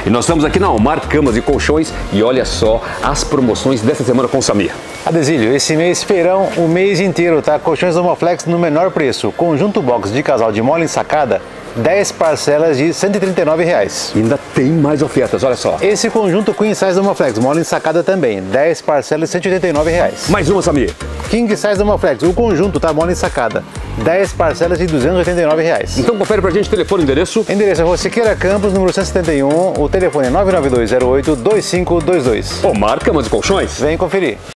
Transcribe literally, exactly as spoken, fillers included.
E nós estamos aqui na Almar Camas e Colchões e olha só as promoções dessa semana com o Samir. Adesílio, esse mês feirão o mês inteiro, tá? Colchões Omoflex no menor preço. Conjunto box de casal de mola ensacada, dez parcelas de cento e trinta e nove reais. E ainda tem mais ofertas, olha só. Esse conjunto Queen Size Omoflex, mola ensacada também, dez parcelas de cento e oitenta e nove reais. Mais uma, Samir. King Size Omoflex, o conjunto, tá? Mola ensacada, dez parcelas de duzentos e oitenta e nove reais. Então confere pra gente telefone e endereço. Endereço é Rua Siqueira Campos, número cento e setenta e um, o telefone é nove nove dois zero oito dois cinco dois dois. Almar Camas e Colchões. Vem conferir.